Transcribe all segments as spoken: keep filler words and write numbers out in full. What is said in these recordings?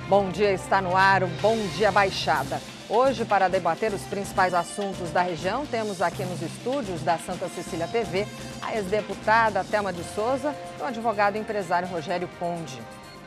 Bom Dia está no ar, o Bom Dia Baixada. Hoje, para debater os principais assuntos da região, temos aqui nos estúdios da Santa Cecília T V a ex-deputada Thelma de Souza e o advogado e empresário Rogério Conde.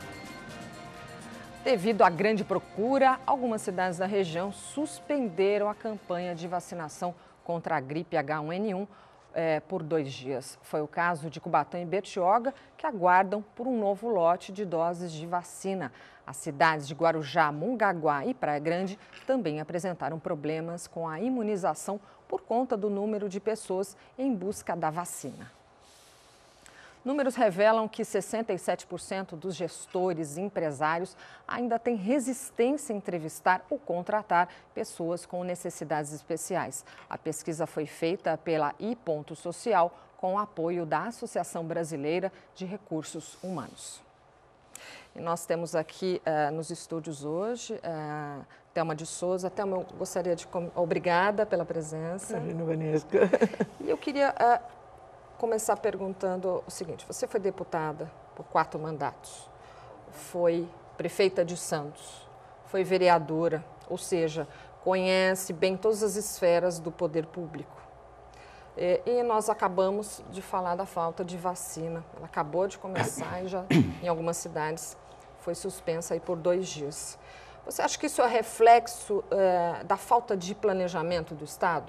Devido à grande procura, algumas cidades da região suspenderam a campanha de vacinação contra a gripe H um N um é, por dois dias. Foi o caso de Cubatão e Bertioga, que aguardam por um novo lote de doses de vacina. As cidades de Guarujá, Mongaguá e Praia Grande também apresentaram problemas com a imunização por conta do número de pessoas em busca da vacina. Números revelam que sessenta e sete por cento dos gestores e empresários ainda têm resistência em entrevistar ou contratar pessoas com necessidades especiais. A pesquisa foi feita pela I Ponto Social com o apoio da Associação Brasileira de Recursos Humanos. E nós temos aqui uh, nos estúdios hoje uh, Thelma de Souza. Thelma, eu gostaria de... Obrigada pela presença. Imagina, Vanesca. E eu queria... Uh, começar perguntando o seguinte: você foi deputada por quatro mandatos, foi prefeita de Santos, foi vereadora, ou seja, conhece bem todas as esferas do poder público. E, e nós acabamos de falar da falta de vacina. Ela acabou de começar e já em algumas cidades foi suspensa aí por dois dias. Você acha que isso é reflexo é, da falta de planejamento do Estado?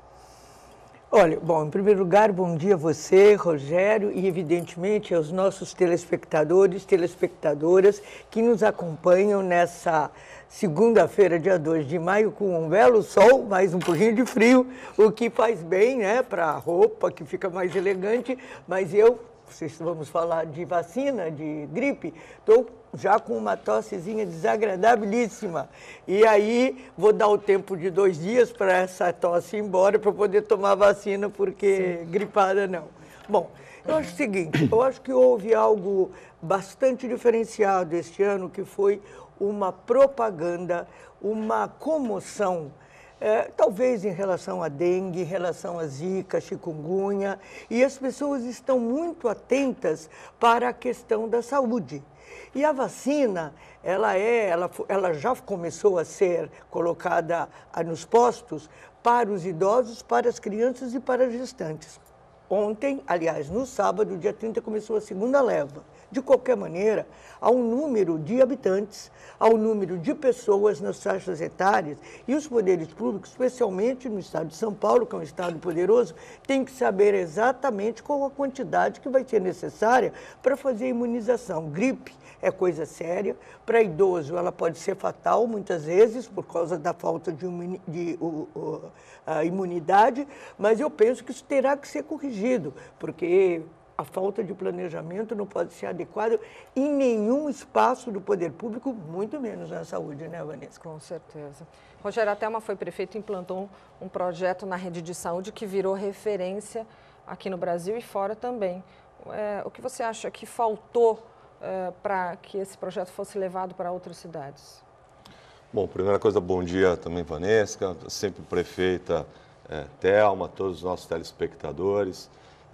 Olha, bom, em primeiro lugar, bom dia a você, Rogério, e evidentemente aos nossos telespectadores, telespectadoras que nos acompanham nessa segunda-feira, dia dois de maio, com um belo sol, mais um pouquinho de frio, o que faz bem, né, para a roupa, que fica mais elegante, mas eu, vocês vamos falar de vacina, de gripe, estou já com uma tossezinha desagradabilíssima. E aí vou dar o tempo de dois dias para essa tosse ir embora, para poder tomar vacina, porque Sim. gripada não. Bom, eu acho o seguinte, eu acho que houve algo bastante diferenciado este ano, que foi uma propaganda, uma comoção, É, talvez em relação à dengue, em relação à zika, chikungunya, e as pessoas estão muito atentas para a questão da saúde. E a vacina, ela, é, ela, ela já começou a ser colocada nos postos para os idosos, para as crianças e para as gestantes. Ontem, aliás, no sábado, dia trinta, começou a segunda leva. De qualquer maneira, há um número de habitantes, há um número de pessoas nas faixas etárias e os poderes públicos, especialmente no estado de São Paulo, que é um estado poderoso, tem que saber exatamente qual a quantidade que vai ser necessária para fazer a imunização. Gripe é coisa séria, para idoso ela pode ser fatal muitas vezes por causa da falta de, de uh, uh, uh, imunidade, mas eu penso que isso terá que ser corrigido, porque a falta de planejamento não pode ser adequada em nenhum espaço do poder público, muito menos na saúde, né, Vanessa? Com certeza. Rogério, a Thelma foi prefeito e implantou um projeto na rede de saúde que virou referência aqui no Brasil e fora também. É, o que você acha que faltou é, para que esse projeto fosse levado para outras cidades? Bom, primeira coisa, bom dia também, Vanessa, sempre prefeita é, Thelma, todos os nossos telespectadores.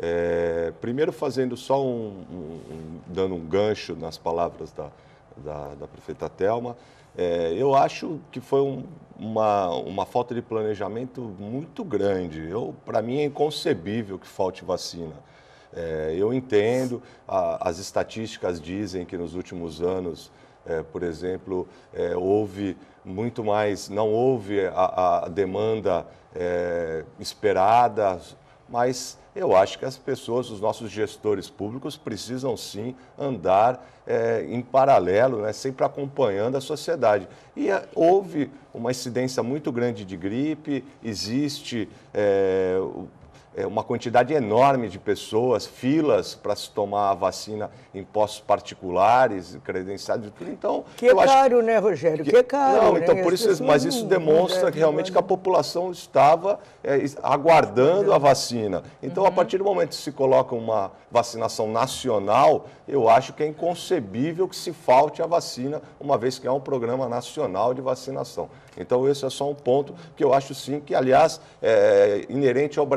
É, primeiro fazendo só um, um, um, dando um gancho nas palavras da, da, da prefeita Thelma, é, eu acho que foi um, uma, uma falta de planejamento muito grande. Para mim é inconcebível que falte vacina. É, eu entendo, a, as estatísticas dizem que nos últimos anos, é, por exemplo, é, houve muito mais, não houve a, a demanda é, esperada, mas eu acho que as pessoas, os nossos gestores públicos precisam sim andar é, em paralelo, né, sempre acompanhando a sociedade. E é, houve uma incidência muito grande de gripe, existe é, é, uma quantidade enorme de pessoas, filas para se tomar a vacina em postos particulares, credenciados e tudo. Então, que é caro, né, Rogério? Que, que é caro. Não, né? então, por isso, mas isso demonstra que realmente que a população estava é, aguardando a vacina. Então, uhum. a partir do momento que se coloca uma vacinação nacional, eu acho que é inconcebível que se falte a vacina, uma vez que há um programa nacional de vacinação. Então, esse é só um ponto que eu acho sim que, aliás, é inerente ao brasileiro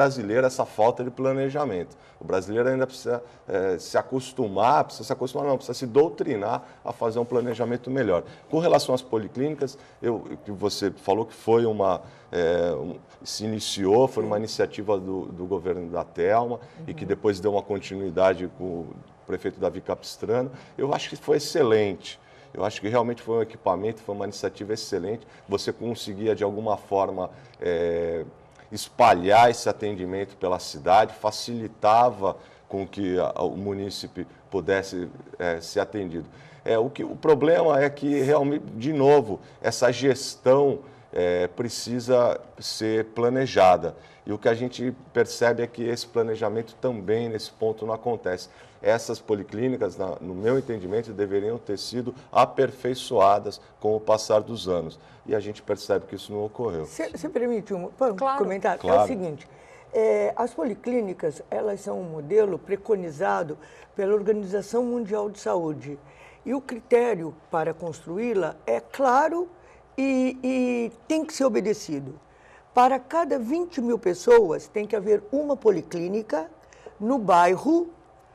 essa falta de planejamento. O brasileiro ainda precisa é, se acostumar, precisa se acostumar não, precisa se doutrinar a fazer um planejamento melhor. Com relação às policlínicas, eu, que você falou que foi uma, é, um, se iniciou, foi uma iniciativa do, do governo da Thelma, uhum. e que depois deu uma continuidade com o prefeito Davi Capistrano. Eu acho que foi excelente. Eu acho que realmente foi um equipamento, foi uma iniciativa excelente. Você conseguia, de alguma forma, é, espalhar esse atendimento pela cidade, facilitava com que a, o munícipe pudesse é, ser atendido. É, o, que, o problema é que, realmente, de novo, essa gestão é, precisa ser planejada. E o que a gente percebe é que esse planejamento também, nesse ponto, não acontece. Essas policlínicas, na, no meu entendimento, deveriam ter sido aperfeiçoadas com o passar dos anos. E a gente percebe que isso não ocorreu. Você permite um claro. comentário? Claro. É o seguinte, é, as policlínicas, elas são um modelo preconizado pela Organização Mundial de Saúde. E o critério para construí-la é claro e, e tem que ser obedecido. Para cada vinte mil pessoas, tem que haver uma policlínica no bairro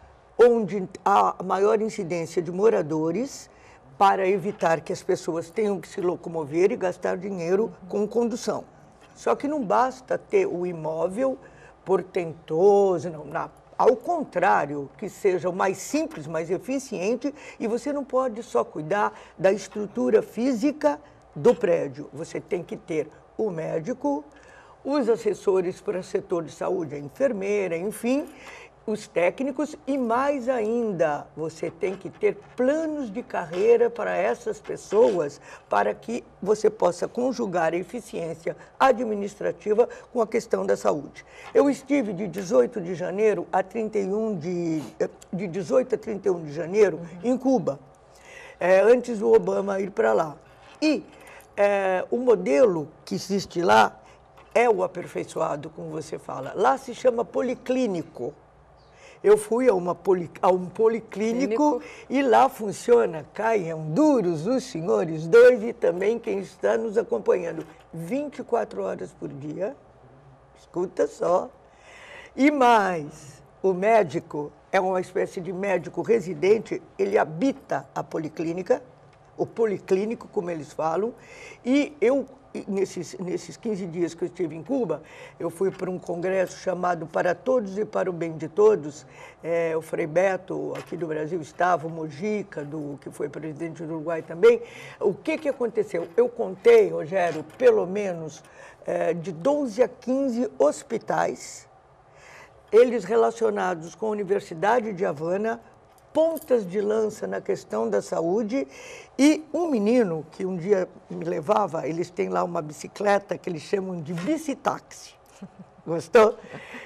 onde há maior incidência de moradores, para evitar que as pessoas tenham que se locomover e gastar dinheiro com condução. Só que não basta ter o imóvel portentoso, não, não. Ao contrário, que seja o mais simples, mais eficiente, e você não pode só cuidar da estrutura física do prédio. Você tem que ter o médico, os assessores para o setor de saúde, a enfermeira, enfim, os técnicos e, mais ainda, você tem que ter planos de carreira para essas pessoas, para que você possa conjugar a eficiência administrativa com a questão da saúde. Eu estive de dezoito de janeiro a trinta e um de, de dezoito a trinta e um de janeiro uhum. em Cuba, é, antes do Obama ir para lá. E é, o modelo que existe lá é o aperfeiçoado, como você fala. Lá se chama policlínico. Eu fui a, uma poli, a um policlínico Clínico. E lá funciona, caiam duros os senhores dois e também quem está nos acompanhando, vinte e quatro horas por dia, escuta só. E mais, o médico é uma espécie de médico residente, ele habita a policlínica, o policlínico, como eles falam, e eu... Nesses, nesses quinze dias que eu estive em Cuba, eu fui para um congresso chamado Para Todos e para o Bem de Todos. É, o Frei Beto, aqui do Brasil, estava, o Mojica, do, que foi presidente do Uruguai também. O que, que aconteceu? Eu contei, Rogério, pelo menos é, de doze a quinze hospitais, eles relacionados com a Universidade de Havana, pontas de lança na questão da saúde, e um menino que um dia me levava, eles têm lá uma bicicleta que eles chamam de bicitáxi. Gostou?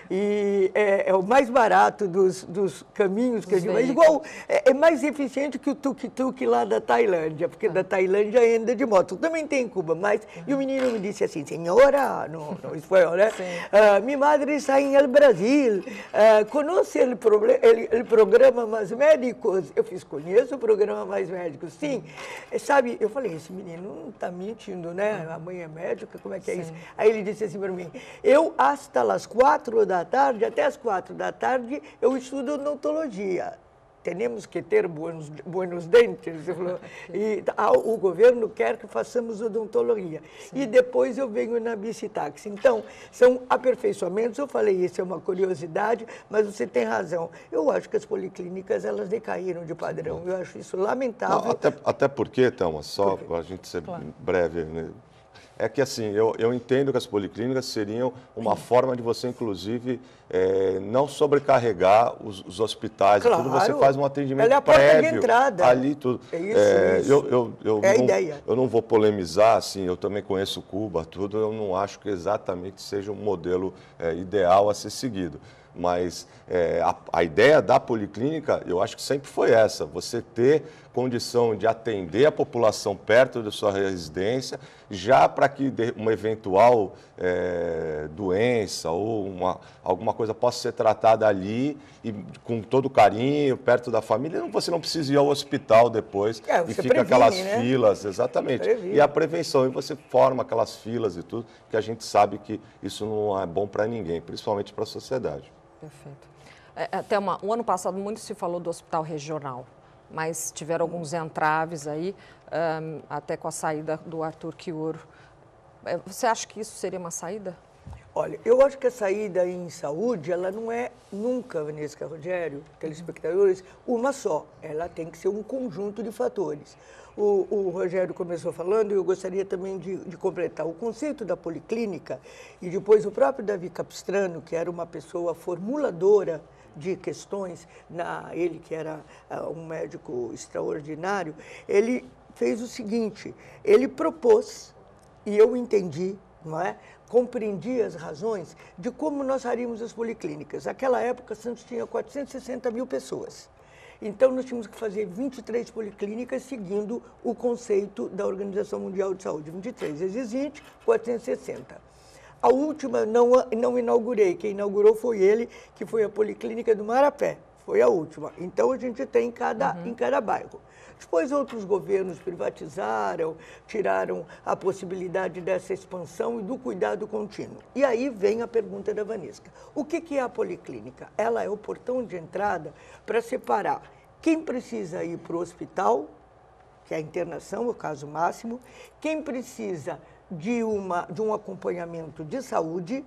E é, é o mais barato dos, dos caminhos que eu digo. É igual, é, é mais eficiente que o tuk-tuk lá da Tailândia, porque ah. da Tailândia anda de moto. Também tem em Cuba, mas... Uhum. E o menino me disse assim, senhora, no, no espanhol, né? Uh, minha madre está em El Brasil, uh, conhece o programa Mais Médicos? Eu fiz, conheço o programa Mais Médicos, sim. Uhum. Sabe, eu falei, esse menino não está mentindo, né? A mãe é médica, como é que é sim. isso? Aí ele disse assim para mim, eu, hasta às quatro da tarde, até às quatro da tarde, eu estudo odontologia. Temos que ter buenos, buenos dentes. E ah, o governo quer que façamos odontologia. Sim. E depois eu venho na bicitáxi. Então, são aperfeiçoamentos. Eu falei, isso é uma curiosidade, mas você tem razão. Eu acho que as policlínicas, elas decaíram de padrão. Eu acho isso lamentável. Não, até, até porque, Thelma, só para a gente ser claro. breve, né? É que, assim, eu, eu entendo que as policlínicas seriam uma forma de você, inclusive, é, não sobrecarregar os, os hospitais. Claro. Tudo você faz um atendimento Ela é a prévio. Porta de entrada. Ali, tudo. É isso, é, isso. Eu, eu, eu é não, a ideia. Eu não vou polemizar, assim, eu também conheço Cuba, tudo. Eu não acho que exatamente seja um modelo é, ideal a ser seguido. Mas é, a, a ideia da policlínica, eu acho que sempre foi essa, você ter condição de atender a população perto da sua residência, já para que uma eventual é, doença ou uma, alguma coisa possa ser tratada ali e com todo carinho, perto da família, você não precisa ir ao hospital depois é, e fica previne, aquelas né? filas, exatamente. Previne. E a prevenção, e você forma aquelas filas e tudo, que a gente sabe que isso não é bom para ninguém, principalmente para a sociedade. Perfeito. É, Thelma, o ano passado muito se falou do hospital regional, mas tiveram alguns entraves aí, um, até com a saída do Arthur Quioro. Você acha que isso seria uma saída? Olha, eu acho que a saída em saúde, ela não é nunca, Vanessa, Rogério, telespectadores, uma só. Ela tem que ser um conjunto de fatores. O, o Rogério começou falando, e eu gostaria também de, de completar o conceito da policlínica, e depois o próprio Davi Capistrano, que era uma pessoa formuladora de questões, na, ele que era uh, um médico extraordinário, ele fez o seguinte, ele propôs, e eu entendi, não é? Compreendi as razões de como nós haríamos as policlínicas. Naquela época, Santos tinha quatrocentas e sessenta mil pessoas. Então, nós tínhamos que fazer vinte e três policlínicas seguindo o conceito da Organização Mundial de Saúde. vinte e três vezes vinte, quatrocentas e sessenta. A última não, não inaugurei, quem inaugurou foi ele, que foi a Policlínica do Marapé, foi a última. Então, a gente tem em cada, uhum. em cada bairro. Depois, outros governos privatizaram, tiraram a possibilidade dessa expansão e do cuidado contínuo. E aí vem a pergunta da Vanessa. O que, que é a policlínica? Ela é o portão de entrada para separar quem precisa ir para o hospital, que é a internação, o caso máximo, quem precisa de, uma, de um acompanhamento de saúde,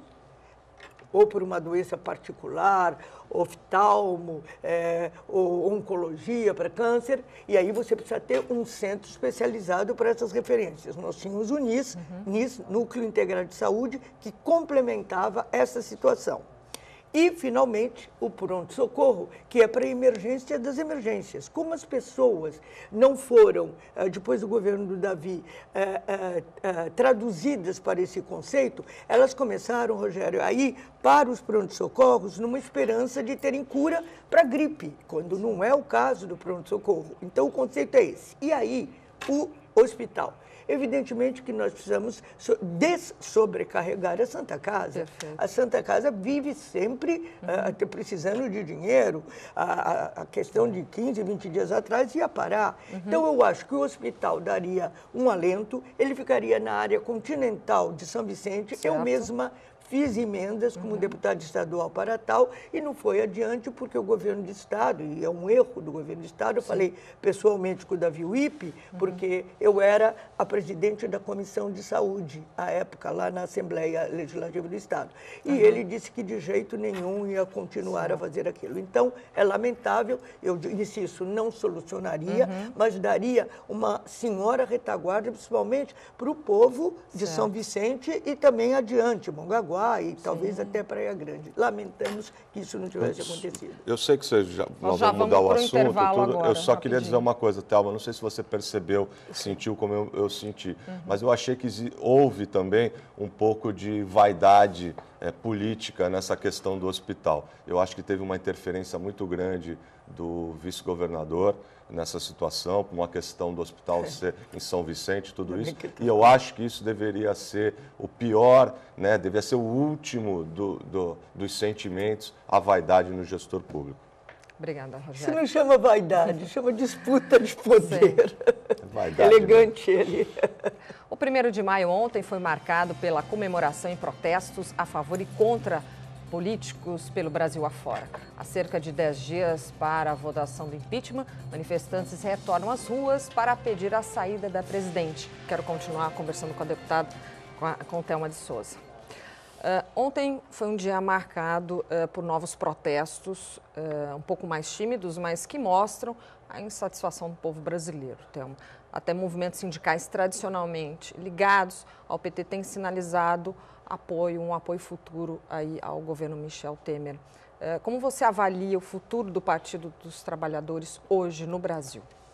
ou por uma doença particular, oftalmo, é, ou oncologia para câncer, e aí você precisa ter um centro especializado para essas referências. Nós tínhamos o N I S, uhum. N I S, Núcleo Integrado de Saúde, que complementava essa situação. E, finalmente, o pronto-socorro, que é para a emergência das emergências. Como as pessoas não foram, depois do governo do Davi, traduzidas para esse conceito, elas começaram, Rogério, a ir para os pronto-socorros numa esperança de terem cura para a gripe, quando não é o caso do pronto-socorro. Então, o conceito é esse. E aí, o hospital. Evidentemente que nós precisamos dessobrecarregar a Santa Casa. Perfeito. A Santa Casa vive sempre uhum. uh, precisando de dinheiro. A, a questão de quinze, vinte dias atrás ia parar. Uhum. Então, eu acho que o hospital daria um alento, ele ficaria na área continental de São Vicente. Certo. Eu mesma fiz emendas como uhum. deputado estadual para tal e não foi adiante porque o governo de estado, e é um erro do governo de estado, eu Sim. falei pessoalmente com o Davi Wippe, uhum. porque eu era a presidente da Comissão de Saúde, à época, lá na Assembleia Legislativa do Estado. E uhum. ele disse que de jeito nenhum ia continuar Sim. a fazer aquilo. Então, é lamentável, eu disse isso não solucionaria, uhum. mas daria uma senhora retaguarda, principalmente para o povo de certo. São Vicente e também adiante, Mongaguá, e talvez Sim. até Praia Grande. Lamentamos que isso não tivesse eu, acontecido. Eu sei que você já, nós já vamos mudar o assunto. Tudo. Agora, eu só rapidinho. queria dizer uma coisa, Thelma, não sei se você percebeu, sentiu como eu, eu senti, uhum. mas eu achei que houve também um pouco de vaidade é, política nessa questão do hospital. Eu acho que teve uma interferência muito grande do vice-governador nessa situação, por uma questão do hospital ser em São Vicente, tudo isso. E eu acho que isso deveria ser o pior, né, deveria ser o último do, do, dos sentimentos, a vaidade no gestor público. Obrigada, Rogério. Isso não chama vaidade, chama disputa de poder. Vaidade, elegante né? ele. O primeiro de maio ontem foi marcado pela comemoração e protestos a favor e contra políticos pelo Brasil afora. Há cerca de dez dias para a votação do impeachment, manifestantes retornam às ruas para pedir a saída da presidente. Quero continuar conversando com a deputada, com, a, com Thelma de Souza. Uh, ontem foi um dia marcado uh, por novos protestos, uh, um pouco mais tímidos, mas que mostram a insatisfação do povo brasileiro, Thelma. Até movimentos sindicais tradicionalmente ligados ao P T têm sinalizado apoio, um apoio futuro aí ao governo Michel Temer. Como você avalia o futuro do Partido dos Trabalhadores hoje no Brasil?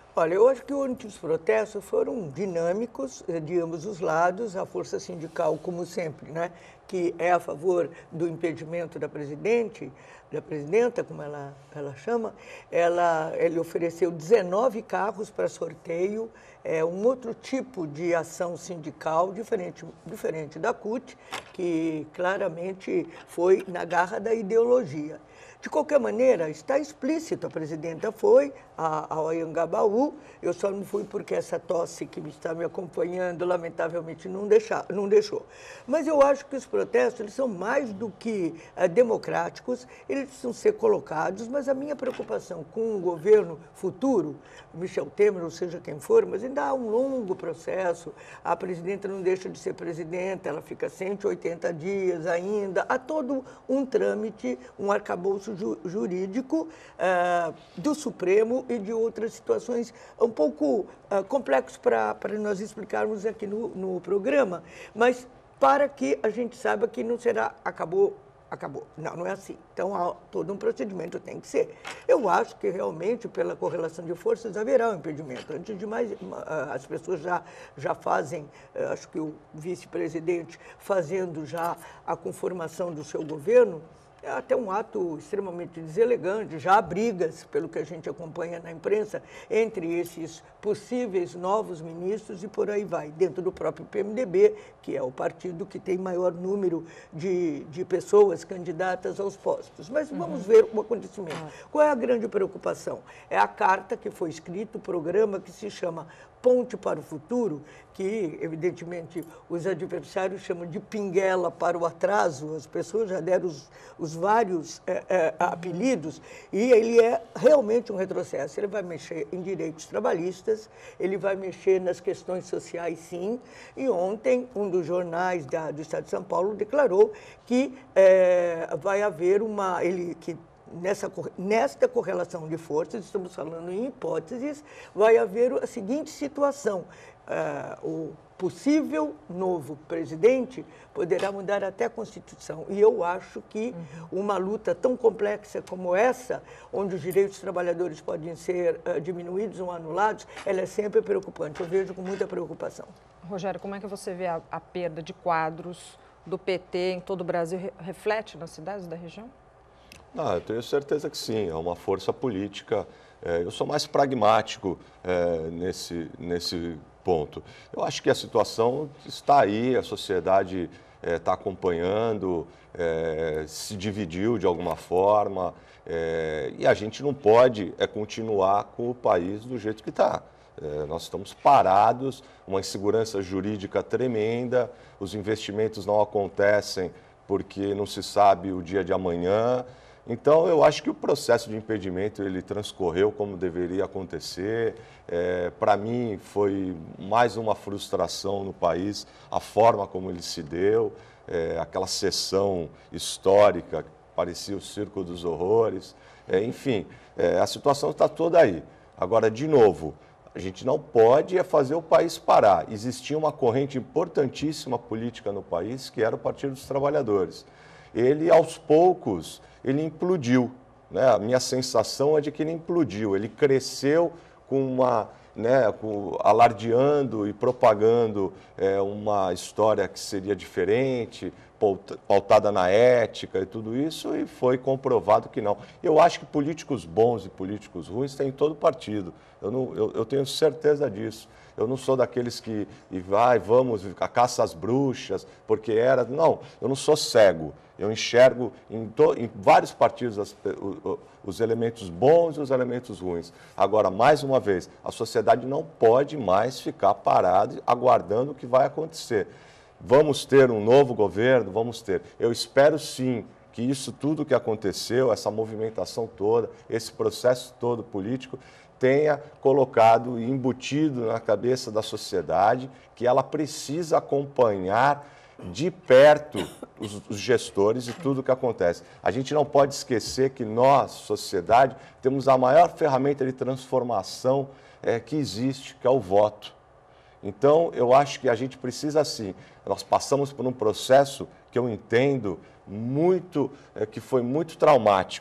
Olha, eu acho que ontem os protestos foram dinâmicos de ambos os lados, a força sindical, como sempre, né, que é a favor do impedimento da presidente, da presidenta, como ela, ela chama, ela, ele ofereceu dezenove carros para sorteio, é um outro tipo de ação sindical, diferente, diferente da C U T, que claramente foi na garra da ideologia. De qualquer maneira, está explícito, a presidenta foi ao Anhangabaú, eu só não fui porque essa tosse que está me acompanhando, lamentavelmente, não, deixar, não deixou. Mas eu acho que os protestos eles são mais do que é, democráticos, eles precisam ser colocados, mas a minha preocupação com o governo futuro, Michel Temer, ou seja quem for, mas ainda há um longo processo, a presidenta não deixa de ser presidenta, ela fica cento e oitenta dias ainda, há todo um trâmite, um arcabouço jurídico uh, do Supremo e de outras situações um pouco uh, complexos para nós explicarmos aqui no, no programa, mas para que a gente saiba que não será, acabou, acabou. Não, não é assim. Então, há todo um procedimento tem que ser. Eu acho que realmente, pela correlação de forças, haverá um impedimento. Antes de mais, as pessoas já, já fazem, acho que o vice-presidente fazendo já a conformação do seu governo, é até um ato extremamente deselegante, já há brigas, pelo que a gente acompanha na imprensa, entre esses possíveis novos ministros e por aí vai, dentro do próprio P M D B, que é o partido que tem maior número de, de pessoas candidatas aos postos. Mas vamos uhum. ver o acontecimento. Qual é a grande preocupação? É a carta que foi escrita, o programa que se chama Ponte para o Futuro, que, evidentemente, os adversários chamam de pinguela para o atraso, as pessoas já deram os, os vários é, é, apelidos, e ele é realmente um retrocesso. Ele vai mexer em direitos trabalhistas, ele vai mexer nas questões sociais, sim, e ontem um dos jornais da, do Estado de São Paulo declarou que é, vai haver uma... Ele, que, Nessa, nesta correlação de forças, estamos falando em hipóteses, vai haver a seguinte situação. Uh, o possível novo presidente poderá mudar até a Constituição. E eu acho que uhum. uma luta tão complexa como essa, onde os direitos dos trabalhadores podem ser uh, diminuídos ou anulados, ela é sempre preocupante. Eu vejo com muita preocupação. Rogério, como é que você vê a, a perda de quadros do P T em todo o Brasil? Reflete nas cidades da região? Ah, eu tenho certeza que sim, é uma força política. É, eu sou mais pragmático é, nesse, nesse ponto. Eu acho que a situação está aí, a sociedade está é, acompanhando, é, se dividiu de alguma forma, é, e a gente não pode é, continuar com o país do jeito que está. É, nós estamos parados, uma insegurança jurídica tremenda, os investimentos não acontecem porque não se sabe o dia de amanhã. Então, eu acho que o processo de impedimento ele transcorreu como deveria acontecer. É, para mim, foi mais uma frustração no país, a forma como ele se deu, é, aquela sessão histórica, que parecia o Circo dos Horrores. É, enfim, é, a situação está toda aí. Agora, de novo, a gente não pode fazer o país parar. Existia uma corrente importantíssima política no país, que era o Partido dos Trabalhadores. Ele, aos poucos, ele implodiu, né? A minha sensação é de que ele implodiu, ele cresceu com uma, né, com, alardeando e propagando é, uma história que seria diferente, pautada na ética e tudo isso, e foi comprovado que não. Eu acho que políticos bons e políticos ruins têm em todo partido, eu, não, eu, eu tenho certeza disso. Eu não sou daqueles que e vai, vamos, a caça às bruxas, porque era... Não, eu não sou cego. Eu enxergo em, to, em vários partidos as, os, os elementos bons e os elementos ruins. Agora, mais uma vez, a sociedade não pode mais ficar parada aguardando o que vai acontecer. Vamos ter um novo governo? Vamos ter. Eu espero sim que isso tudo que aconteceu, essa movimentação toda, esse processo todo político, tenha colocado e embutido na cabeça da sociedade que ela precisa acompanhar de perto os, os gestores e tudo o que acontece. A gente não pode esquecer que nós, sociedade, temos a maior ferramenta de transformação é, que existe, que é o voto. Então, eu acho que a gente precisa, sim, nós passamos por um processo que eu entendo muito, é, que foi muito traumático.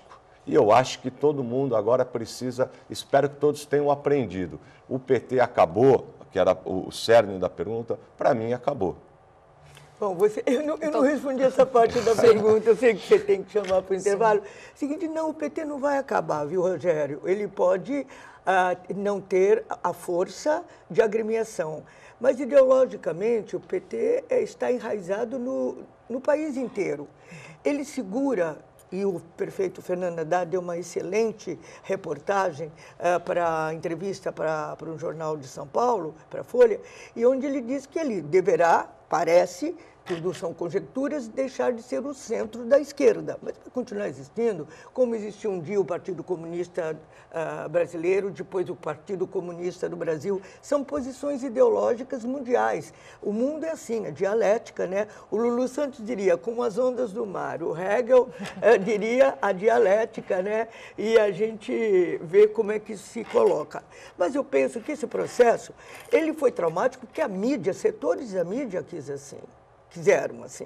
E eu acho que todo mundo agora precisa, espero que todos tenham aprendido. O P T acabou, que era o cerne da pergunta, para mim acabou. Bom, você, eu, não, eu não respondi essa parte da pergunta, eu sei que você tem que chamar para o intervalo. Seguinte, não, o P T não vai acabar, viu, Rogério? Ele pode ah, não ter a força de agremiação, mas ideologicamente o P T está enraizado no, no país inteiro. Ele segura, e o prefeito Fernando Haddad deu uma excelente reportagem uh, para a entrevista para um jornal de São Paulo, para a Folha, e onde ele diz que ele deverá, parece, tudo são conjecturas, deixar de ser o centro da esquerda. Mas vai continuar existindo, como existiu um dia o Partido Comunista uh, Brasileiro, depois o Partido Comunista do Brasil. São posições ideológicas mundiais. O mundo é assim, a dialética, né? O Lulu Santos diria, como as ondas do mar. O Hegel uh, diria a dialética, né? E a gente vê como é que isso se coloca. Mas eu penso que esse processo, ele foi traumático porque a mídia, setores da mídia quis assim. Quiseram assim.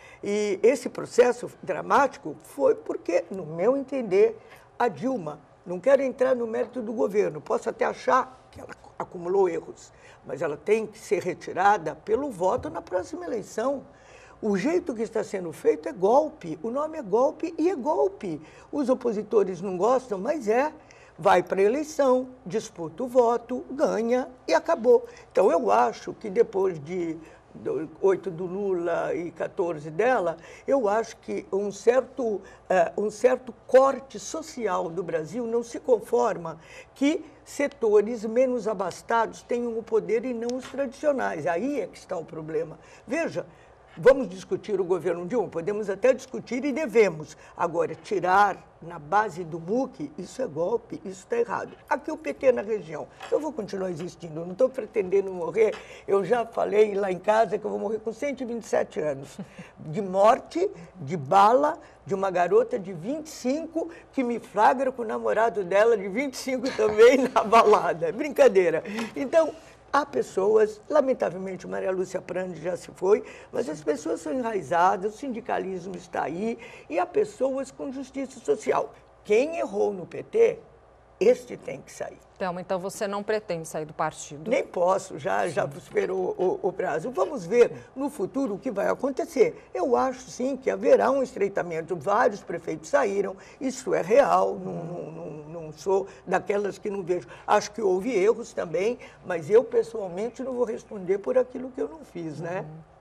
E esse processo dramático foi porque, no meu entender, a Dilma, não quero entrar no mérito do governo, posso até achar que ela acumulou erros, mas ela tem que ser retirada pelo voto na próxima eleição. O jeito que está sendo feito é golpe, o nome é golpe e é golpe. Os opositores não gostam, mas é. Vai para a eleição, disputa o voto, ganha e acabou. Então, eu acho que depois de oito do Lula e quatorze dela, eu acho que um certo, uh, um certo corte social do Brasil não se conforma que setores menos abastados tenham o poder e não os tradicionais. Aí é que está o problema. Veja, vamos discutir o governo Dilma? Podemos até discutir e devemos. Agora, tirar na base do M U C, isso é golpe, isso está errado. Aqui o P T na região, eu vou continuar existindo, não estou pretendendo morrer. Eu já falei lá em casa que eu vou morrer com cento e vinte e sete anos. De morte, de bala, de uma garota de vinte e cinco que me flagra com o namorado dela de vinte e cinco também na balada. Brincadeira. Então, há pessoas, lamentavelmente o Maria Lúcia Prandi já se foi, mas as pessoas são enraizadas, o sindicalismo está aí e há pessoas com justiça social. Quem errou no P T, este tem que sair. Thelma, então você não pretende sair do partido? Nem posso, já, já superou o, o prazo. Vamos ver no futuro o que vai acontecer. Eu acho, sim, que haverá um estreitamento. Vários prefeitos saíram, isso é real, não, não, não, não sou daquelas que não vejo. Acho que houve erros também, mas eu, pessoalmente, não vou responder por aquilo que eu não fiz, né?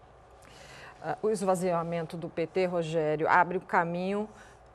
Uhum. Uh, o esvaziamento do P T, Rogério, abre o caminho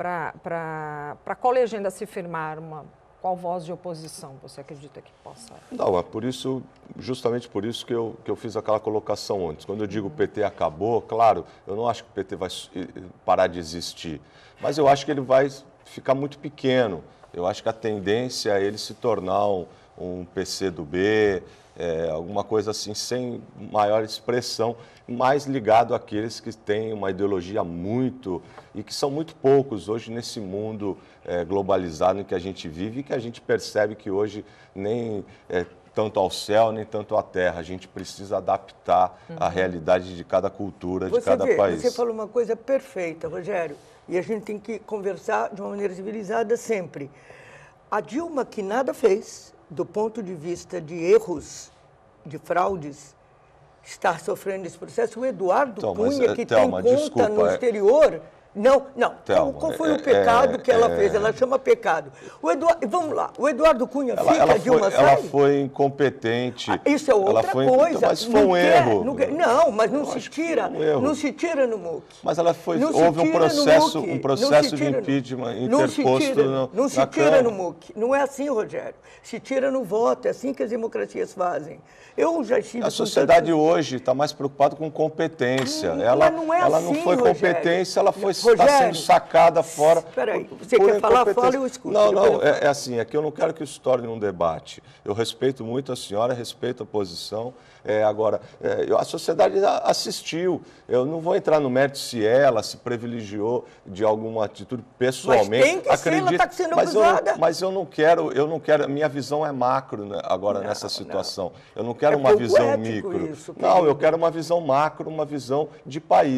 para qual legenda se firmar uma... Qual voz de oposição você acredita que possa? Não, é por isso, justamente por isso que eu, que eu fiz aquela colocação antes. Quando eu digo o P T acabou, claro, eu não acho que o P T vai parar de existir, mas eu acho que ele vai ficar muito pequeno. Eu acho que a tendência é ele se tornar um, um P C do B, é, alguma coisa assim, sem maior expressão, mais ligado àqueles que têm uma ideologia muito, e que são muito poucos hoje nesse mundo é, globalizado em que a gente vive e que a gente percebe que hoje nem é, tanto ao céu, nem tanto à terra. A gente precisa adaptar uhum. a realidade de cada cultura, você de cada vê, país. Você falou uma coisa perfeita, Rogério, e a gente tem que conversar de uma maneira civilizada sempre. A Dilma, que nada fez, do ponto de vista de erros, de fraudes, está sofrendo esse processo. O Eduardo então, Cunha, mas, que Thelma, tem conta desculpa, no é... exterior... Não, não. Thelma, qual, qual foi é, o pecado é, que ela é, fez? Ela chama pecado. O Eduardo, vamos lá, o Eduardo Cunha ela, fica, ela a Dilma foi, Ela sai? foi incompetente. Ah, isso é outra ela foi, coisa. Mas foi não um quer, erro. Não, quer, não, mas não Eu se acho que tira, foi um erro. não se tira no M U C. Mas ela foi, Não houve um processo, um processo de no, impeachment não se interposto tira, no, Não se na tira Câmara. no M U C. Não é assim, Rogério. Se tira no voto, é assim que as democracias fazem. Eu já estive A sociedade tanto... hoje está mais preocupada com competência. Hum, ela não, é ela assim, não foi Rogério. competência, ela foi está Rogério, sendo sacada fora. Espera aí, você quer falar, fala e eu escuto. Não, não, é, é assim, é que eu não quero que isso se torne um debate. Eu respeito muito a senhora, respeito a posição. É, agora, é, a sociedade assistiu. Eu não vou entrar no mérito se ela se privilegiou de alguma atitude pessoalmente. Mas tem que acredito, ser, ela está sendo mas abusada. Eu, mas eu não quero, eu não quero, minha visão é macro, né, agora não, nessa situação. Não. Eu não quero é uma visão ético micro. Isso, não, eu quero uma visão macro, uma visão de país.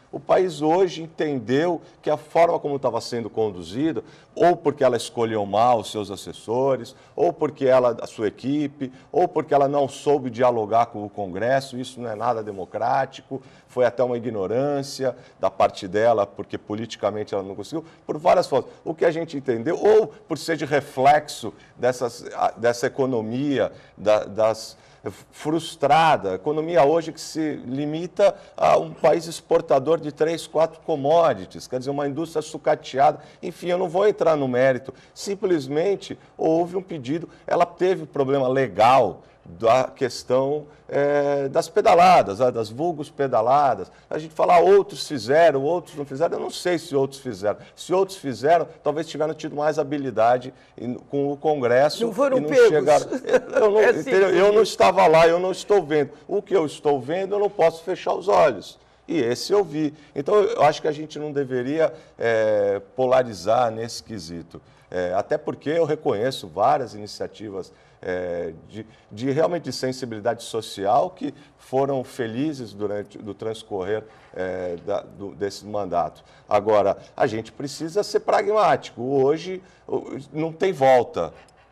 O país hoje entendeu que a forma como estava sendo conduzida, ou porque ela escolheu mal os seus assessores, ou porque ela, a sua equipe, ou porque ela não soube dialogar com o Congresso, isso não é nada democrático, foi até uma ignorância da parte dela, porque politicamente ela não conseguiu, por várias formas. O que a gente entendeu, ou por ser de reflexo dessas, dessa economia, da, das... frustrada, economia hoje que se limita a um país exportador de três, quatro commodities, quer dizer, uma indústria sucateada. Enfim, eu não vou entrar no mérito, simplesmente houve um pedido, ela teve problema legal da questão é, das pedaladas, das vulgos pedaladas. A gente fala, ah, outros fizeram, outros não fizeram. Eu não sei se outros fizeram. Se outros fizeram, talvez tiveram tido mais habilidade com o Congresso. Não foram e não pegos. Chegaram. Eu não, é assim, eu não estava lá, eu não estou vendo. O que eu estou vendo, eu não posso fechar os olhos. E esse eu vi. Então, eu acho que a gente não deveria é, polarizar nesse quesito. É, até porque eu reconheço várias iniciativas é, de, de realmente de sensibilidade social que foram felizes durante o transcorrer é, da, do, desse mandato. Agora, a gente precisa ser pragmático. Hoje não tem volta.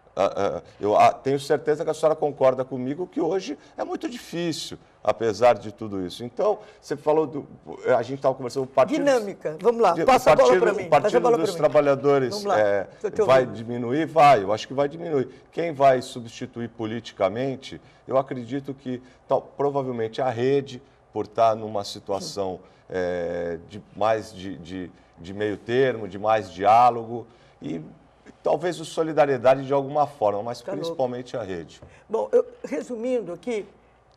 Eu tenho certeza que a senhora concorda comigo que hoje é muito difícil, apesar de tudo isso. Então, você falou, do, a gente estava conversando, o partido... Dinâmica, vamos lá, passa a bola para mim. O Partido dos Trabalhadores é, vai diminuir? Vai, eu acho que vai diminuir. Quem vai substituir politicamente, eu acredito que tal, provavelmente a rede, por estar numa situação é, de mais de, de, de meio termo, de mais diálogo e... Talvez o Solidariedade de alguma forma, mas tá principalmente louco. A rede. Bom, eu, resumindo aqui,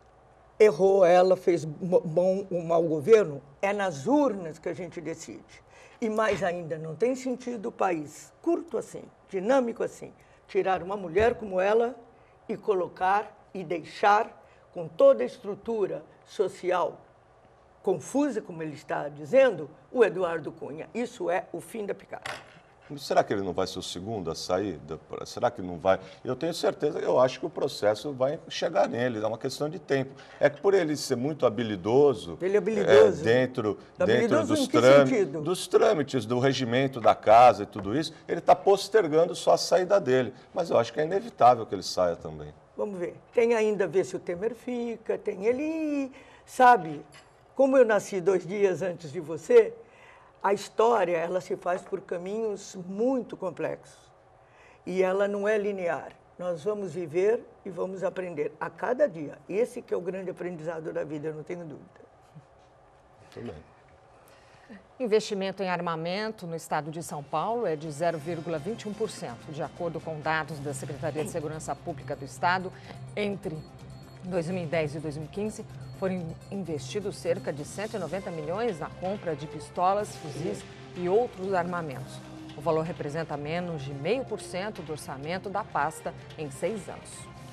errou ela, fez bom ou mau governo, é nas urnas que a gente decide. E mais ainda, não tem sentido o país curto assim, dinâmico assim, tirar uma mulher como ela e colocar e deixar com toda a estrutura social confusa, como ele está dizendo, o Eduardo Cunha. Isso é o fim da picada. Será que ele não vai ser o segundo a sair? Será que não vai? Eu tenho certeza, eu acho que o processo vai chegar nele, é uma questão de tempo. É que por ele ser muito habilidoso, ele é habilidoso. É, dentro, habilidoso dentro dos, em que trâmites, sentido? dos trâmites, do regimento da casa e tudo isso, ele está postergando só a saída dele. Mas eu acho que é inevitável que ele saia também. Vamos ver. Tem ainda ver se o Temer fica, tem ele, sabe, como eu nasci dois dias antes de você, a história, ela se faz por caminhos muito complexos e ela não é linear. Nós vamos viver e vamos aprender a cada dia. Esse que é o grande aprendizado da vida, eu não tenho dúvida. Muito bem. Investimento em armamento no estado de São Paulo é de zero vírgula vinte e um por cento, de acordo com dados da Secretaria de Segurança Pública do Estado. Entre dois mil e dez e dois mil e quinze, foram investidos cerca de cento e noventa milhões na compra de pistolas, fuzis e outros armamentos. O valor representa menos de zero vírgula cinco por cento do orçamento da pasta em seis anos.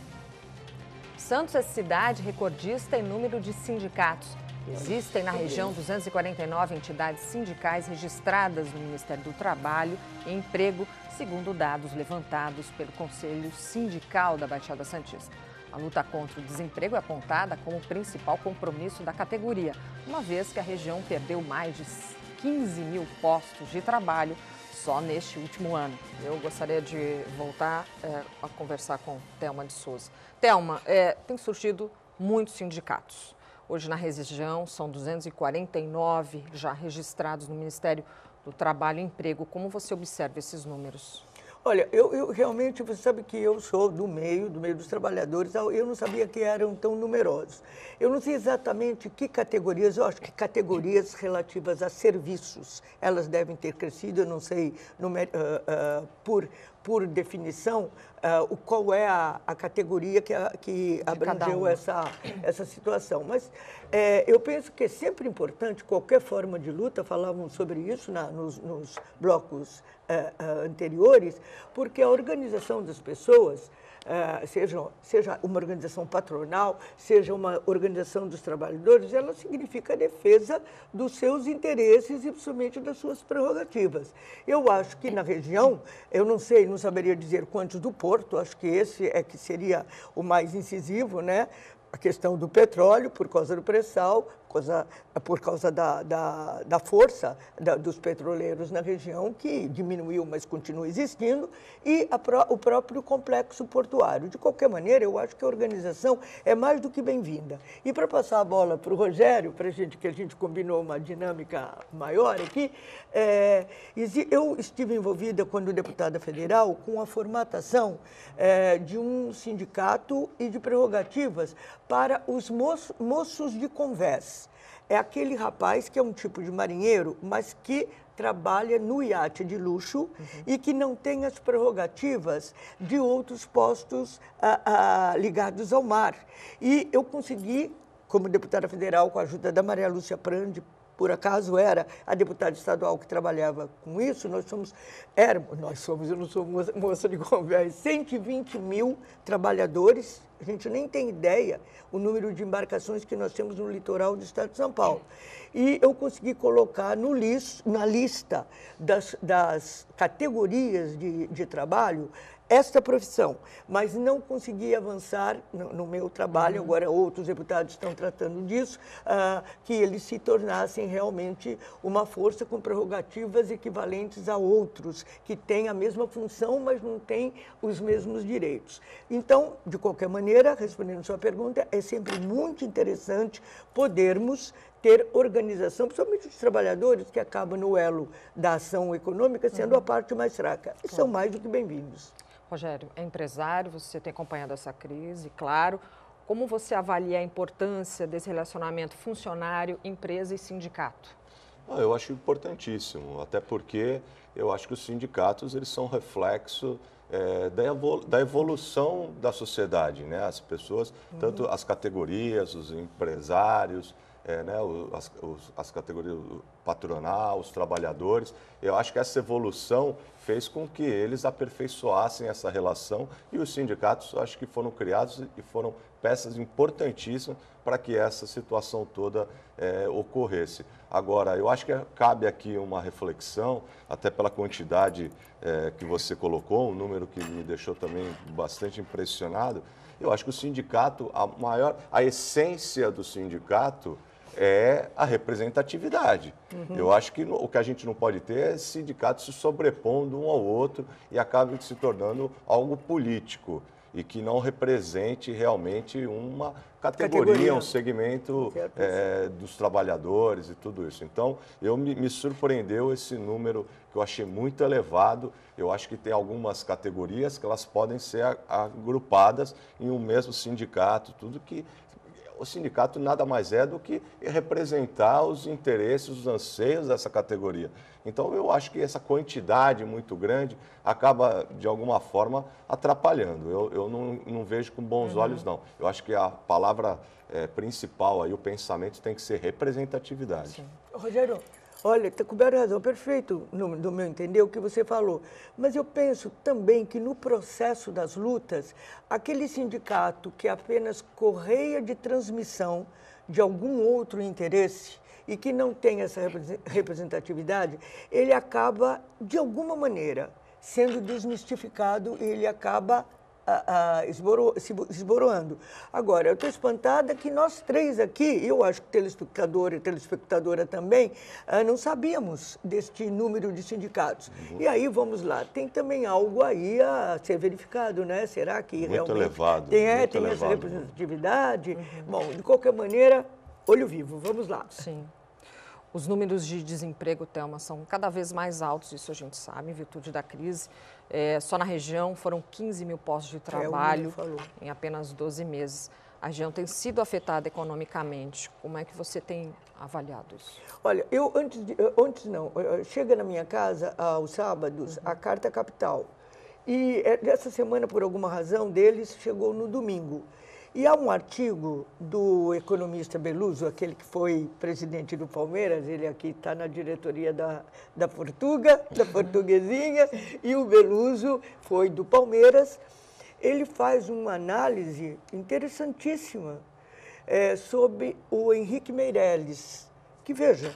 Santos é cidade recordista em número de sindicatos. Existem na região duzentas e quarenta e nove entidades sindicais registradas no Ministério do Trabalho e Emprego, segundo dados levantados pelo Conselho Sindical da Baixada Santista. A luta contra o desemprego é apontada como o principal compromisso da categoria, uma vez que a região perdeu mais de quinze mil postos de trabalho só neste último ano. Eu gostaria de voltar é, a conversar com Thelma de Souza. Thelma, é, tem surgido muitos sindicatos. Hoje na região são duzentos e quarenta e nove já registrados no Ministério do Trabalho e Emprego. Como você observa esses números? Olha, eu, eu realmente, você sabe que eu sou do meio, do meio dos trabalhadores, eu não sabia que eram tão numerosos. Eu não sei exatamente que categorias, eu acho que categorias relativas a serviços, elas devem ter crescido, eu não sei numer, uh, uh, por, por definição, uh, o, qual é a, a categoria que, a, que abrangeu um. essa, essa situação. Mas é, eu penso que é sempre importante, qualquer forma de luta, falavam sobre isso na, nos, nos blocos uh, uh, anteriores, porque a organização das pessoas, uh, seja, seja uma organização patronal, seja uma organização dos trabalhadores, ela significa a defesa dos seus interesses e principalmente das suas prerrogativas. Eu acho que na região, eu não sei, não saberia dizer quantos do Porto, acho que esse é que seria o mais incisivo, né? a questão do petróleo, por causa do pré-sal, por causa, por causa da, da, da força da, dos petroleiros na região, que diminuiu, mas continua existindo, e a, o próprio complexo portuário. De qualquer maneira, eu acho que a organização é mais do que bem-vinda. E para passar a bola para o Rogério, para a gente, que a gente combinou uma dinâmica maior aqui, é, eu estive envolvida, quando deputada federal, com a formatação é, de um sindicato e de prerrogativas para os moços, moços de convés. É aquele rapaz que é um tipo de marinheiro, mas que trabalha no iate de luxo uhum. e que não tem as prerrogativas de outros postos ah, ah, ligados ao mar. E eu consegui, como deputada federal, com a ajuda da Maria Lúcia Prandi, por acaso era a deputada estadual que trabalhava com isso, nós somos, éramos, nós somos, eu não sou moça, moça de convés, cento e vinte mil trabalhadores, a gente nem tem ideia o número de embarcações que nós temos no litoral do estado de São Paulo. E eu consegui colocar no lis, na lista das, das categorias de, de trabalho esta profissão, mas não consegui avançar no, no meu trabalho, uhum. agora outros deputados estão tratando disso, uh, que eles se tornassem realmente uma força com prerrogativas equivalentes a outros, que têm a mesma função, mas não têm os mesmos direitos. Então, de qualquer maneira, respondendo a sua pergunta, é sempre muito interessante podermos ter organização, principalmente os trabalhadores que acabam no elo da ação econômica, sendo uhum. a parte mais fraca. E são mais do que bem-vindos. Rogério, é empresário, você tem acompanhado essa crise, claro. Como você avalia a importância desse relacionamento funcionário, empresa e sindicato? Ah, eu acho importantíssimo, até porque eu acho que os sindicatos eles são reflexo é, da, evolu da evolução da sociedade, né? As pessoas, uhum. tanto as categorias, os empresários, É, né, as, os, as categorias patronal, os trabalhadores. Eu acho que essa evolução fez com que eles aperfeiçoassem essa relação e os sindicatos acho que foram criados e foram peças importantíssimas para que essa situação toda é, ocorresse. Agora, eu acho que cabe aqui uma reflexão, até pela quantidade é, que você colocou, um número que me deixou também bastante impressionado. Eu acho que o sindicato, a maior, a essência do sindicato é a representatividade. Uhum. Eu acho que no, o que a gente não pode ter é sindicatos se sobrepondo um ao outro e acabam se tornando algo político e que não represente realmente uma categoria, categoria. um segmento é, dos trabalhadores e tudo isso. Então, eu me, me surpreendeu esse número que eu achei muito elevado. Eu acho que tem algumas categorias que elas podem ser agrupadas em um mesmo sindicato, tudo que o sindicato nada mais é do que representar os interesses, os anseios dessa categoria. Então, eu acho que essa quantidade muito grande acaba, de alguma forma, atrapalhando. Eu, eu não, não vejo com bons uhum. olhos, não. Eu acho que a palavra é, principal, aí, o pensamento tem que ser representatividade. Sim. Rogério, olha, está coberto a razão, perfeito, no, no meu entender, o que você falou. Mas eu penso também que no processo das lutas, aquele sindicato que é apenas correia de transmissão de algum outro interesse e que não tem essa representatividade, ele acaba, de alguma maneira, sendo desmistificado e ele acaba a, a, esboro, se esboroando. Agora, eu estou espantada que nós três aqui, eu acho que telespectador e telespectadora também, ah, não sabíamos deste número de sindicatos. Uhum. E aí, vamos lá, tem também algo aí a ser verificado, né? Será que muito realmente elevado, tem, é, muito tem elevado. essa representatividade? Uhum. Bom, de qualquer maneira, olho vivo, vamos lá. Sim. Os números de desemprego, Thelma, são cada vez mais altos, isso a gente sabe, em virtude da crise. É, só na região foram quinze mil postos de trabalho é, em apenas doze meses. A região tem sido afetada economicamente. Como é que você tem avaliado isso? Olha, eu antes, de, antes não, chega na minha casa aos sábados uhum. a Carta Capital. E essa semana, por alguma razão deles, chegou no domingo. E há um artigo do economista Beluso, aquele que foi presidente do Palmeiras, ele aqui está na diretoria da, da Portuga, da Portuguesinha, e o Beluso foi do Palmeiras. Ele faz uma análise interessantíssima é, sobre o Henrique Meirelles, que, veja,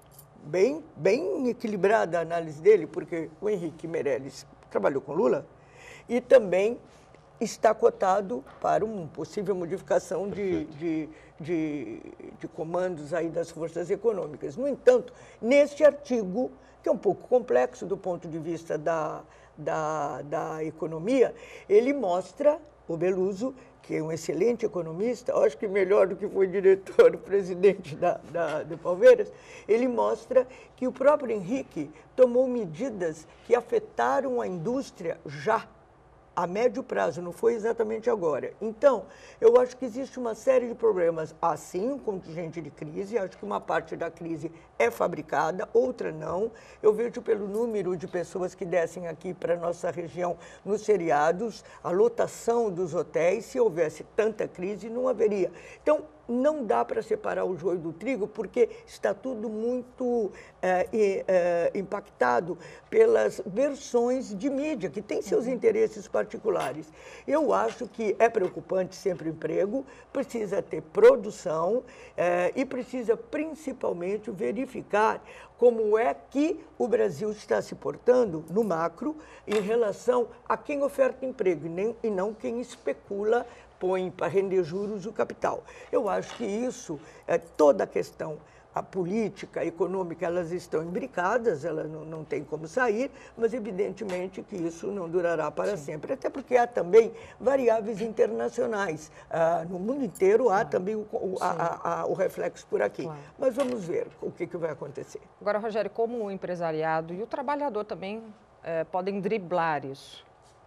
bem, bem equilibrada a análise dele, porque o Henrique Meirelles trabalhou com Lula e também está cotado para uma possível modificação de, de, de, de comandos aí das forças econômicas. No entanto, neste artigo, que é um pouco complexo do ponto de vista da, da, da economia, ele mostra, o Beluso, que é um excelente economista, acho que melhor do que foi diretor-presidente da, da, do Palmeiras, ele mostra que o próprio Henrique tomou medidas que afetaram a indústria já a médio prazo, não foi exatamente agora. Então, eu acho que existe uma série de problemas, assim, um contingente de crise, acho que uma parte da crise é fabricada, outra não. Eu vejo pelo número de pessoas que descem aqui para a nossa região nos feriados, a lotação dos hotéis, se houvesse tanta crise, não haveria. Então, não dá para separar o joio do trigo, porque está tudo muito é, é, impactado pelas versões de mídia, que têm seus interesses particulares. Eu acho que é preocupante sempre o emprego, precisa ter produção é, e precisa principalmente verificar como é que o Brasil está se portando no macro em relação a quem oferta emprego e, nem, e não quem especula, põe para render juros o capital. Eu acho que isso, é, toda a questão, a política, a econômica, elas estão imbricadas, elas não, não tem como sair, mas evidentemente que isso não durará para Sim. sempre, até porque há também variáveis internacionais. Ah, no mundo inteiro há claro. também o, o, a, a, a, o reflexo por aqui. Claro. Mas vamos ver o que, que vai acontecer. Agora, Rogério, como o empresariado e o trabalhador também é, podem driblar isso?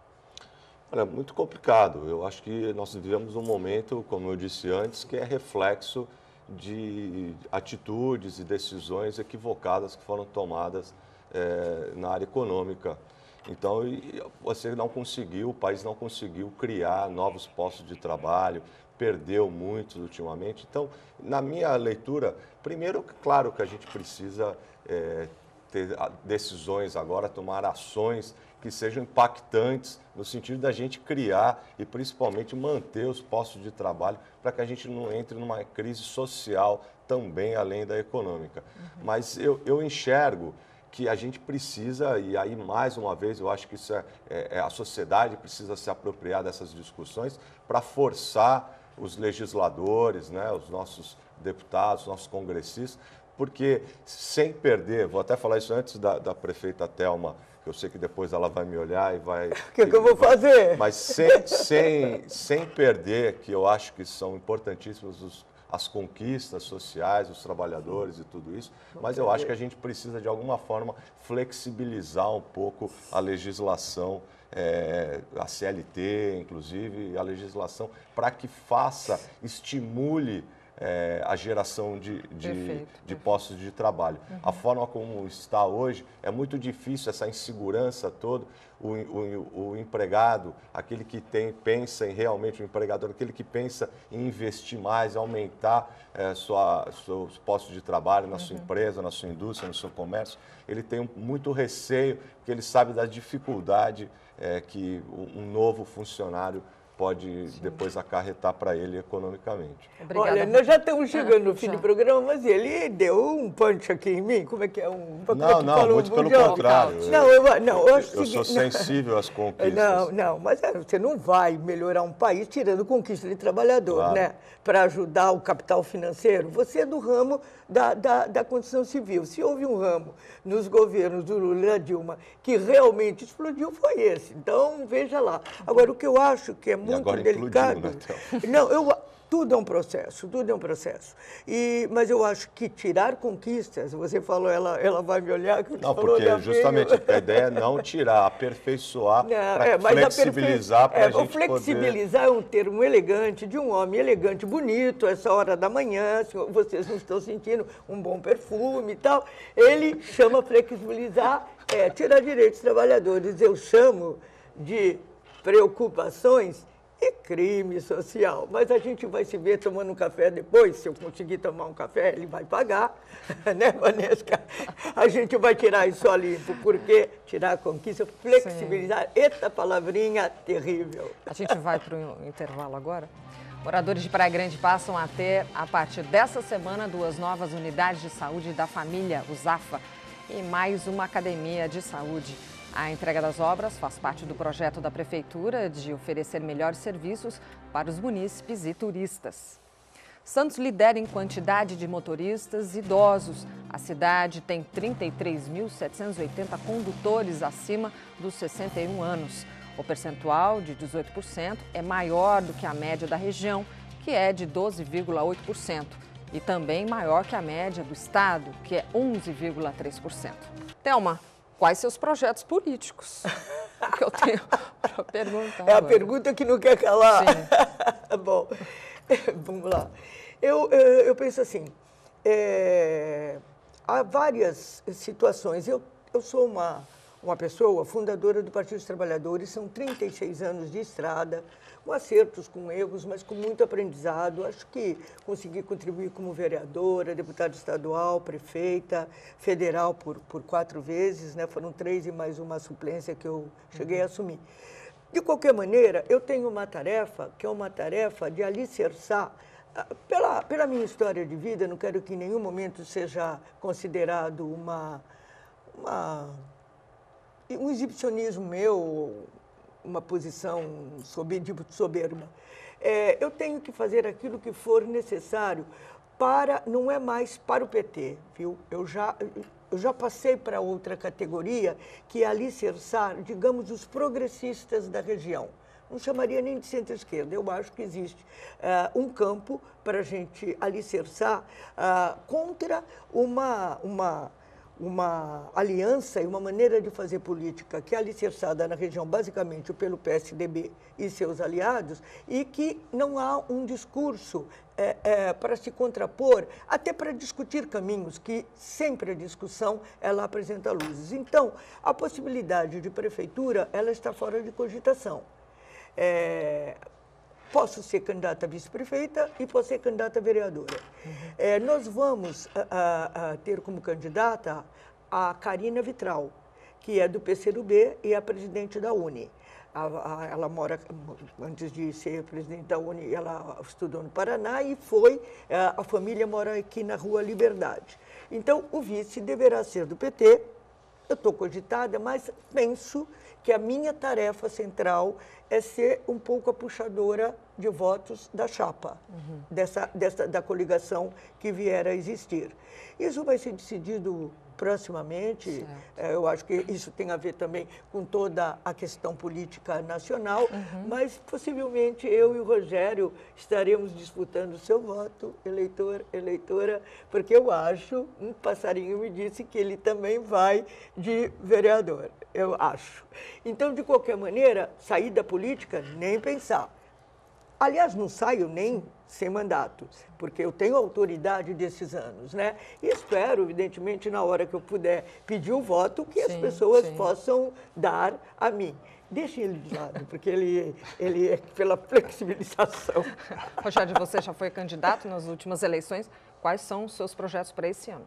Olha, muito complicado. Eu acho que nós vivemos um momento, como eu disse antes, que é reflexo de atitudes e decisões equivocadas que foram tomadas é, na área econômica. Então, você não conseguiu, o país não conseguiu criar novos postos de trabalho, perdeu muitos ultimamente. Então, na minha leitura, primeiro, claro que a gente precisa é, ter decisões agora, tomar ações que sejam impactantes no sentido da gente criar e principalmente manter os postos de trabalho para que a gente não entre numa crise social também além da econômica. Uhum. Mas eu, eu enxergo que a gente precisa, e aí mais uma vez eu acho que isso é, é, a sociedade precisa se apropriar dessas discussões para forçar os legisladores, né, os nossos deputados, os nossos congressistas, porque sem perder, vou até falar isso antes da, da prefeita Thelma, eu sei que depois ela vai me olhar e vai... O que, que eu vou fazer? Mas sem, sem, sem perder, que eu acho que são importantíssimos os, as conquistas sociais, os trabalhadores e tudo isso, mas eu acho que a gente precisa, de alguma forma, flexibilizar um pouco a legislação, é, a C L T, inclusive, a legislação, para que faça, estimule É, a geração de, de, perfeito, de postos de trabalho. Uhum. A forma como está hoje, é muito difícil essa insegurança toda, o, o, o empregado, aquele que tem, pensa em realmente, o empregador, aquele que pensa em investir mais, aumentar é, sua, seus postos de trabalho na uhum. sua empresa, na sua indústria, no seu comércio, ele tem um, muito receio, porque ele sabe da dificuldade é, que um novo funcionário pode Sim. depois acarretar para ele economicamente. Obrigada. Olha, nós já estamos chegando no fim do programa, mas ele deu um punch aqui em mim. Como é que é? Um, não, é não, muito pelo contrário. Não, eu, não, eu, eu sou sensível às conquistas. Não, não, mas é, você não vai melhorar um país tirando conquista de trabalhador, claro. né? Para ajudar o capital financeiro. Você é do ramo da, da, da construção civil. Se houve um ramo nos governos do Lula e da Dilma que realmente explodiu, foi esse. Então, veja lá. Agora, o que eu acho que é muito agora delicado... Implodiu, né, não, eu... Tudo é um processo, tudo é um processo. E, mas eu acho que tirar conquistas, você falou, ela, ela vai me olhar... Que não, porque justamente a ideia é não tirar, aperfeiçoar, para é, flexibilizar para a é, gente flexibilizar poder... é um termo elegante, de um homem elegante, bonito, essa hora da manhã, se vocês não estão sentindo um bom perfume e tal. Ele chama flexibilizar, é, tirar direitos dos trabalhadores. Eu chamo de preocupações e crime social. Mas a gente vai se ver tomando um café depois. Se eu conseguir tomar um café, ele vai pagar, né, Vanesca? A gente vai tirar isso a limpo, porque tirar a conquista, flexibilizar, Sim. Eita palavrinha terrível. A gente vai para o intervalo agora. Moradores de Praia Grande passam a ter, a partir dessa semana, duas novas unidades de saúde da família, o Zafa, e mais uma academia de saúde. A entrega das obras faz parte do projeto da Prefeitura de oferecer melhores serviços para os munícipes e turistas. Santos lidera em quantidade de motoristas idosos. A cidade tem trinta e três mil setecentos e oitenta condutores acima dos sessenta e um anos. O percentual de dezoito por cento é maior do que a média da região, que é de doze vírgula oito por cento, e também maior que a média do estado, que é onze vírgula três por cento. Thelma, quais seus projetos políticos? Que eu tenho para perguntar. É a agora. pergunta que não quer calar. Sim. Bom, vamos lá. Eu, eu, eu penso assim, é, há várias situações. Eu, eu sou uma, uma pessoa fundadora do Partido dos Trabalhadores, são trinta e seis anos de estrada, com acertos, com erros, mas com muito aprendizado. Acho que consegui contribuir como vereadora, deputada estadual, prefeita, federal por, por quatro vezes, né? Foram três e mais uma suplência que eu cheguei a assumir. De qualquer maneira, eu tenho uma tarefa, que é uma tarefa de alicerçar. Pela, pela minha história de vida, não quero que em nenhum momento seja considerado uma, uma, um exibicionismo meu, uma posição soberba. É, eu tenho que fazer aquilo que for necessário para, não é mais para o P T, viu? Eu já, eu já passei para outra categoria, que é alicerçar, digamos, os progressistas da região. Não chamaria nem de centro-esquerda. Eu acho que existe uh, um campo para a gente alicerçar uh, contra uma, uma, uma aliança e uma maneira de fazer política que é alicerçada na região basicamente pelo P S D B e seus aliados, e que não há um discurso é, é, para se contrapor, até para discutir caminhos, que sempre a discussão ela apresenta luzes. Então, a possibilidade de prefeitura ela está fora de cogitação. É, posso ser candidata a vice-prefeita e posso ser candidata a vereadora. Uhum. É, nós vamos a, a, a ter como candidata a Karina Vitral, que é do P C do B e é a presidente da Uni. A, a, ela mora, antes de ser presidente da Uni, ela estudou no Paraná e foi, a, a família mora aqui na Rua Liberdade. Então, o vice deverá ser do P T. Eu estou cogitada, mas penso que a minha tarefa central é ser um pouco a puxadora de votos da chapa, uhum. dessa, dessa, da coligação que vier a existir. Isso vai ser decidido proximamente. É, eu acho que isso tem a ver também com toda a questão política nacional, uhum. mas possivelmente eu e o Rogério estaremos disputando o seu voto, eleitor, eleitora, porque eu acho, um passarinho me disse que ele também vai de vereador, eu acho. Então, de qualquer maneira, sair da política, nem pensar. Aliás, não saio nem sem mandato, porque eu tenho autoridade desses anos, né? E espero, evidentemente, na hora que eu puder pedir o voto, que sim, as pessoas sim. possam dar a mim. Deixem ele de lado, porque ele, ele é pela flexibilização. Rogério, você já foi candidato nas últimas eleições. Quais são os seus projetos para esse ano?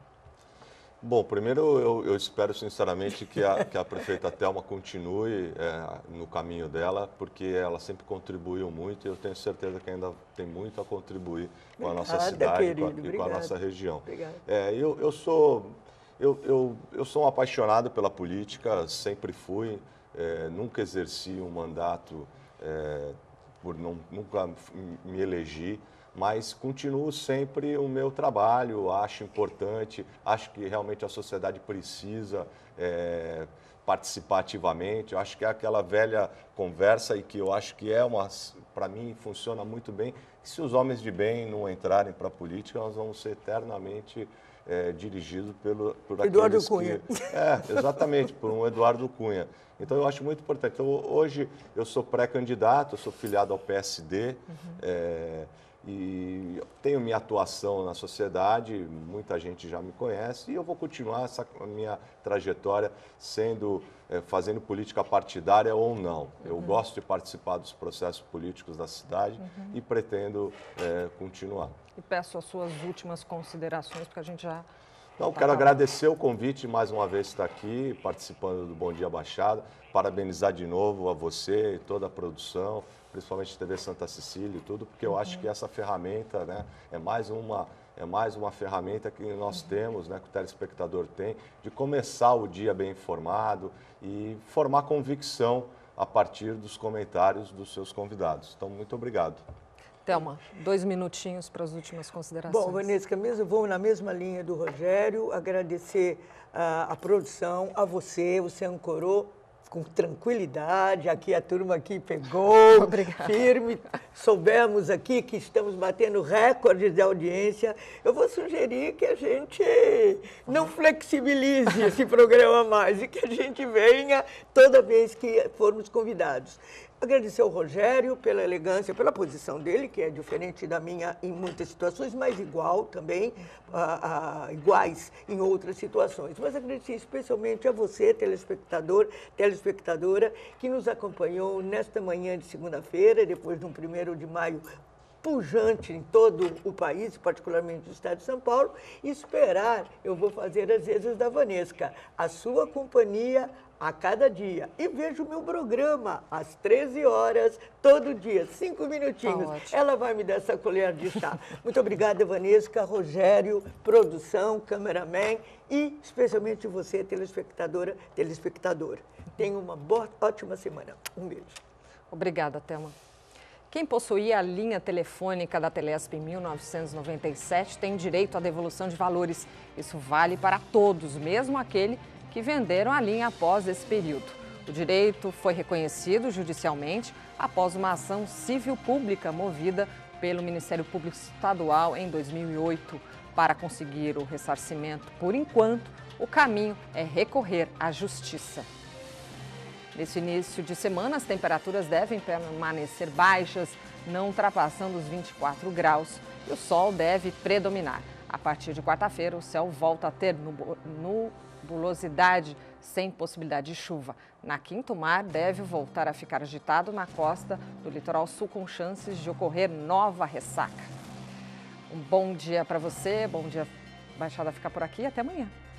Bom, primeiro eu, eu espero sinceramente que a, que a prefeita Thelma continue é, no caminho dela, porque ela sempre contribuiu muito e eu tenho certeza que ainda tem muito a contribuir com a nossa Obrigada, cidade querido, e com a, com a nossa região. É, eu, eu, sou, eu, eu, eu sou um apaixonado pela política, sempre fui, é, nunca exerci um mandato é, por não, nunca me elegi, mas continuo sempre o meu trabalho, acho importante, acho que realmente a sociedade precisa é, participar ativamente. Eu acho que é aquela velha conversa e que eu acho que é uma, para mim, funciona muito bem, que se os homens de bem não entrarem para a política, nós vamos ser eternamente é, dirigidos pelo, por Eduardo aqueles Cunha. Que, é, exatamente, por um Eduardo Cunha. Então, eu acho muito importante. Então, hoje, eu sou pré-candidato, eu sou filiado ao P S D, uhum. é, e tenho minha atuação na sociedade, muita gente já me conhece, e eu vou continuar essa minha trajetória sendo, é, fazendo política partidária ou não. Uhum. Eu gosto de participar dos processos políticos da cidade uhum. e pretendo é, continuar. E peço as suas últimas considerações, porque a gente já Então, quero agradecer o convite, mais uma vez estar aqui, participando do Bom Dia Baixada, parabenizar de novo a você e toda a produção, principalmente a T V Santa Cecília e tudo, porque eu uhum. acho que essa ferramenta, né, é mais uma... É mais uma ferramenta que nós temos, né, que o telespectador tem, de começar o dia bem informado e formar convicção a partir dos comentários dos seus convidados. Então, muito obrigado. Thelma, dois minutinhos para as últimas considerações. Bom, Vanessa, mesmo, vou na mesma linha do Rogério, agradecer uh, a produção, a você, você ancorou com tranquilidade, aqui a turma aqui pegou, Obrigada. Firme, soubemos aqui que estamos batendo recordes de audiência. Eu vou sugerir que a gente não flexibilize esse programa mais e que a gente venha toda vez que formos convidados. Agradecer ao Rogério pela elegância, pela posição dele, que é diferente da minha em muitas situações, mas igual também, a, a, iguais em outras situações. Mas agradecer especialmente a você, telespectador, telespectadora, que nos acompanhou nesta manhã de segunda-feira, depois de um primeiro de maio pujante em todo o país, particularmente no estado de São Paulo, e esperar, eu vou fazer as vezes da Vanesca, a sua companhia a cada dia. E vejo o meu programa às treze horas, todo dia, cinco minutinhos. Tá, ela vai me dar essa colher de chá. Muito obrigada, Vanesca, Rogério, produção, cameraman e especialmente você, telespectadora, telespectador. Tenha uma boa, ótima semana. Um beijo. Obrigada, Thelma. Quem possuía a linha telefônica da Telesp em mil novecentos e noventa e sete tem direito à devolução de valores. Isso vale para todos, mesmo aquele que venderam a linha após esse período. O direito foi reconhecido judicialmente após uma ação civil pública movida pelo Ministério Público Estadual em dois mil e oito. Para conseguir o ressarcimento, por enquanto, o caminho é recorrer à justiça. Nesse início de semana, as temperaturas devem permanecer baixas, não ultrapassando os vinte e quatro graus, e o sol deve predominar. A partir de quarta-feira, o céu volta a ter nubulosidade sem possibilidade de chuva. Na quinta, o mar deve voltar a ficar agitado na costa do litoral sul, com chances de ocorrer nova ressaca. Um bom dia para você, bom dia Baixada fica por aqui, até amanhã.